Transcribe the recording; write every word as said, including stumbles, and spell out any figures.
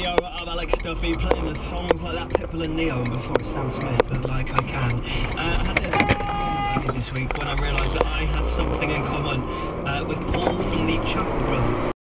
Yo, I'm Alex Duffy, playing the songs like that Pitbull and Neo, and before it Sam Smith, uh, like I can. Uh, I had this moment earlier this week when I realised that I had something in common uh, with Paul from the Chuckle Brothers.